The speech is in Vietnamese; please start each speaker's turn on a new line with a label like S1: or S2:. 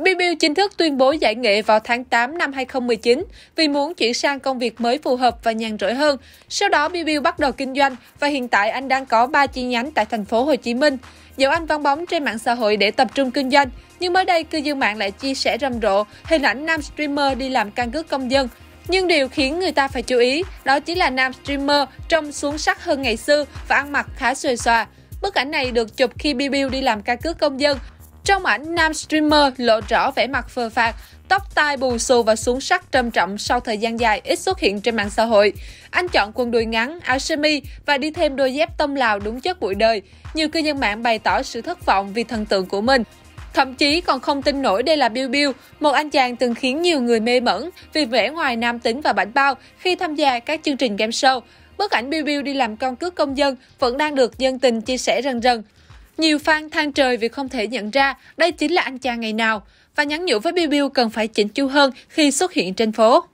S1: Bill Bill chính thức tuyên bố giải nghệ vào tháng 8 năm 2019 vì muốn chuyển sang công việc mới phù hợp và nhàn rỗi hơn. Sau đó Bill Bill bắt đầu kinh doanh và hiện tại anh đang có 3 chi nhánh tại thành phố Hồ Chí Minh. Dẫu anh vắng bóng trên mạng xã hội để tập trung kinh doanh, nhưng mới đây cư dân mạng lại chia sẻ rầm rộ hình ảnh nam streamer đi làm căn cước công dân. Nhưng điều khiến người ta phải chú ý đó chính là nam streamer trông xuống sắc hơn ngày xưa và ăn mặc khá xuề xòa. Bức ảnh này được chụp khi Bill Bill đi làm căn cước công dân. Trong ảnh, nam streamer lộ rõ vẻ mặt phờ phạc, tóc tai bù xù và xuống sắc trầm trọng sau thời gian dài ít xuất hiện trên mạng xã hội. Anh chọn quần đùi ngắn, áo sơ mi và đi thêm đôi dép tông Lào đúng chất bụi đời. Nhiều cư dân mạng bày tỏ sự thất vọng vì thần tượng của mình. Thậm chí còn không tin nổi đây là Bill Bill, một anh chàng từng khiến nhiều người mê mẩn vì vẻ ngoài nam tính và bảnh bao khi tham gia các chương trình game show. Bức ảnh Bill Bill đi làm căn cước công dân vẫn đang được dân tình chia sẻ rần rần. Nhiều fan than trời vì không thể nhận ra đây chính là anh chàng ngày nào và nhắn nhủ với Bill Bill cần phải chỉnh chu hơn khi xuất hiện trên phố.